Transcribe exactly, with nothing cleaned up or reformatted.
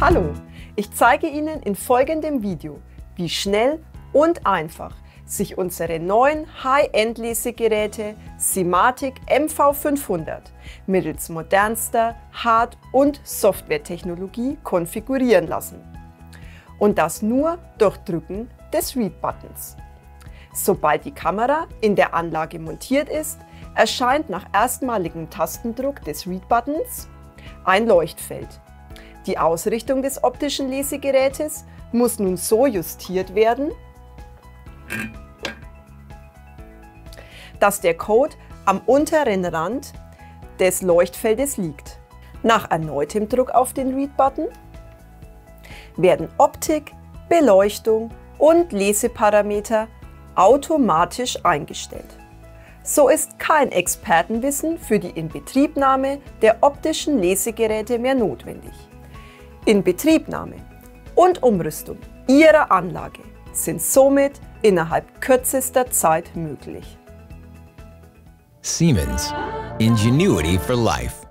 Hallo, ich zeige Ihnen in folgendem Video, wie schnell und einfach sich unsere neuen High-End-Lesegeräte Simatic M V fünfhundert mittels modernster Hard- und Softwaretechnologie konfigurieren lassen. Und das nur durch Drücken des Read-Buttons. Sobald die Kamera in der Anlage montiert ist, erscheint nach erstmaligem Tastendruck des Read-Buttons ein Leuchtfeld. Die Ausrichtung des optischen Lesegerätes muss nun so justiert werden, dass der Code am unteren Rand des Leuchtfeldes liegt. Nach erneutem Druck auf den Read-Button werden Optik, Beleuchtung und Leseparameter automatisch eingestellt. So ist kein Expertenwissen für die Inbetriebnahme der optischen Lesegeräte mehr notwendig. Inbetriebnahme und Umrüstung Ihrer Anlage sind somit innerhalb kürzester Zeit möglich. Siemens. Ingenuity for life.